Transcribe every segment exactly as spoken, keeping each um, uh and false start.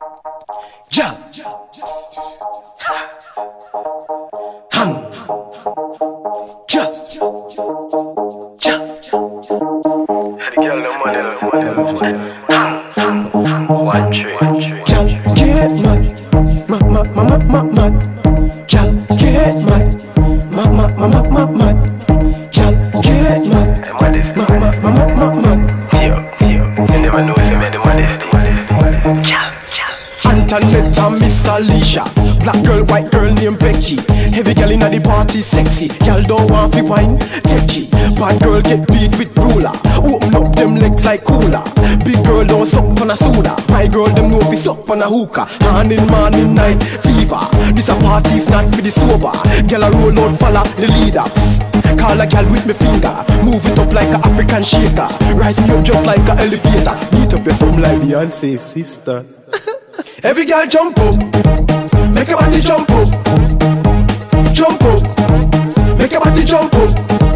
Ja. Hang. Ja. Ja. One tree. Gal get mad, mad, mad, mad, mad, mad. Gal get mad, mad, mad, mad, mad, mad. Gal get mad, mad, mad, mad, mad, mad. Yo, yo, you never know some of the modesty. Antoinette and Mister Alicia. Black girl, white girl named Becky. Heavy girl inna the party, sexy. Girl don't want fi wine, techie. Bad girl get beat with ruler. Open up them legs like cooler. Big girl don't suck on a soda. My girl them know fi suck on a hookah. Hand in morning night fever. This a party's not for the sober. Girl a roll out, follow the leader. Psst. Call a girl with me finger. Move it up like a African shaker. Rise me up just like a elevator. Beat up your thumb like Beyonce sister. Every girl jump up, make your body jump up, jump up, make your body jump up.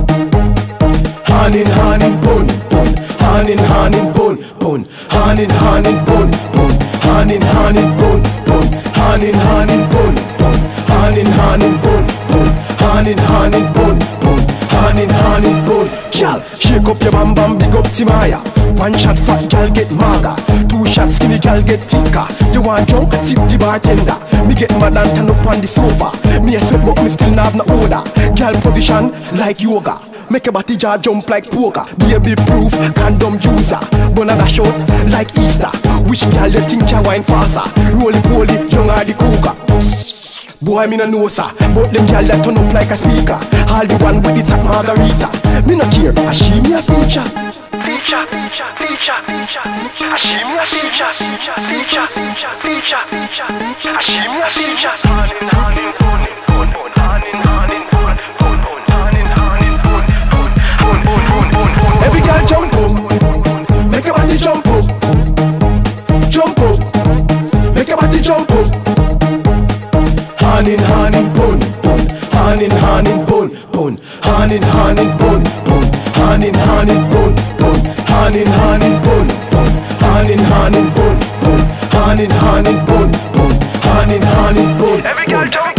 Hand in hand in bun, bun, hand in hand in bun, bun, hand in hand in bun, bun, hand in hand in bun, bun, hand in hand in bun, bun, hand in hand in bun, bun, hand in hand in bun, bun, hand in hand in bun. Girl, shake up your bam bam, big up Timaya. One shot fat girl get maga. Two shots skinny girl get thicker. You want drunk, tip the bartender. Me get mad and turn up on the sofa. Me a sweat but me still not have no odor. Girl position like yoga. Make your body jaw jump like poker. Baby proof, condom user. Banana short like Easter. Which girl you think you wine faster? Roly poly, young or the cougar. Boy, me no know sir, but them girl that turn up like a speaker. All the one with the top margarita. Me no care, I she me a feature. Feature, feature, feature, feature. I see me a feature, feature, feature, feature, feature. I see me a feature. Hand in hand in bun, bun, bun, hand in hand in bun, bun, bun, hand in hand in bun, bun, bun, bun, bun, bun. Every girl jump up, make your body jump up, jump up, make your body jump up. Hand in hand in bun, bun, hand in hand in bun, bun, hand in hand in bun, bun, hand in hand in bun, bun, hand in hand in bun, bun, hand in hand in bun, bun, hand in hand in bun, bun, hand in hand in bun. Every girl jump